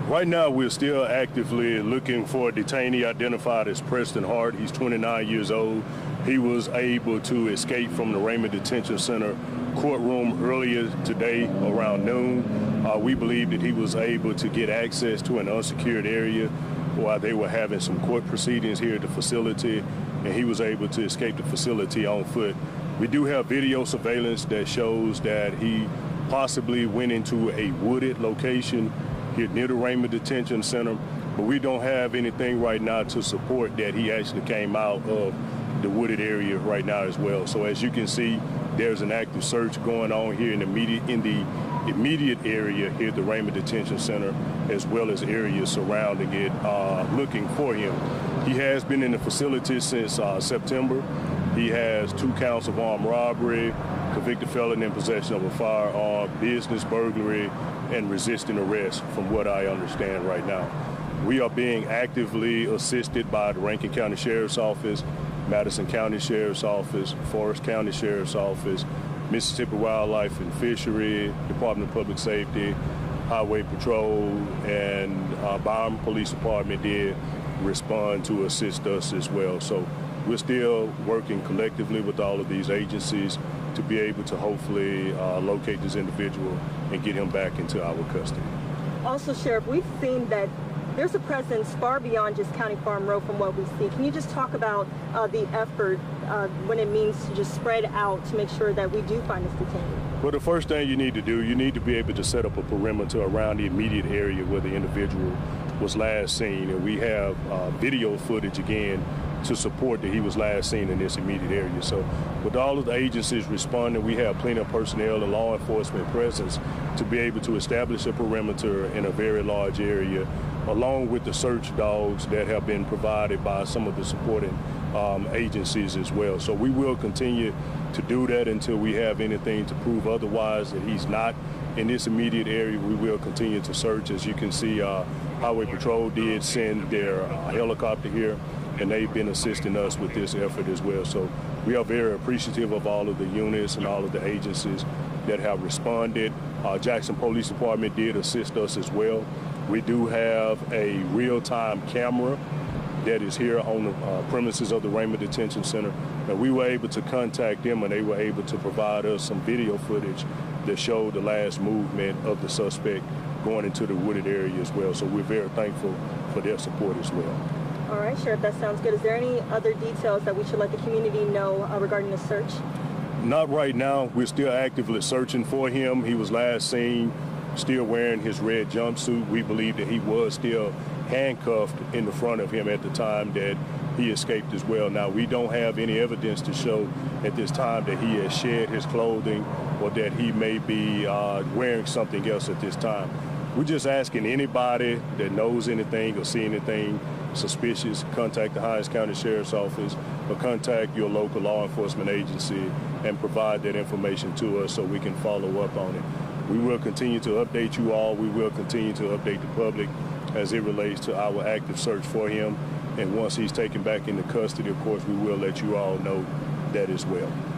Right now, we're still actively looking for a detainee identified as Preston Hart. He's 29 years old. He was able to escape from the Raymond Detention Center courtroom earlier today around noon. We believe that he was able to get access to an unsecured area while they were having some court proceedings here at the facility, and he was able to escape the facility on foot. We do have video surveillance that shows that he possibly went into a wooded location here near the Raymond Detention Center, but we don't have anything right now to support that he actually came out of the wooded area right now as well. So as you can see, there's an active search going on here in the immediate area here at the Raymond Detention Center, as well as areas surrounding it, looking for him. He has been in the facility since September. He has 2 counts of armed robbery, convicted felon in possession of a firearm, business burglary, and resisting arrest, from what I understand right now. We are being actively assisted by the Rankin County Sheriff's Office, Madison County Sheriff's Office, Forest County Sheriff's Office, Mississippi Wildlife and Fishery, Department of Public Safety, Highway Patrol, and Byron Police Department did respond to assist us as well. So we're still working collectively with all of these agencies to be able to hopefully locate this individual and get him back into our custody. Also, Sheriff, we've seen that there's a presence far beyond just County Farm Road from what we see. Can you just talk about the effort when it means to just spread out to make sure that we do find this detainee? Well, the first thing you need to do, you need to be able to set up a perimeter around the immediate area where the individual was last seen. And we have video footage again to support that he was last seen in this immediate area. So with all of the agencies responding, we have plenty of personnel and law enforcement presence to be able to establish a perimeter in a very large area, along with the search dogs that have been provided by some of the supporting agencies as well. So we will continue to do that until we have anything to prove otherwise that he's not in this immediate area. We will continue to search. As you can see, Highway Patrol did send their helicopter here, and they've been assisting us with this effort as well. So we are very appreciative of all of the units and all of the agencies that have responded. Jackson Police Department did assist us as well. We do have a real-time camera that is here on the premises of the Raymond Detention Center. And we were able to contact them, and they were able to provide us some video footage that showed the last movement of the suspect going into the wooded area as well. So we're very thankful for their support as well. All right, Sheriff, that sounds good. Is there any other details that we should let the community know regarding the search? Not right now. We're still actively searching for him. He was last seen still wearing his red jumpsuit. We believe that he was still handcuffed in the front of him at the time that he escaped as well. Now, we don't have any evidence to show at this time that he has shed his clothing or that he may be wearing something else at this time. We're just asking anybody that knows anything or see anything suspicious, contact the Hinds County Sheriff's Office or contact your local law enforcement agency and provide that information to us so we can follow up on it. We will continue to update you all. We will continue to update the public as it relates to our active search for him. And once he's taken back into custody, of course, we will let you all know that as well.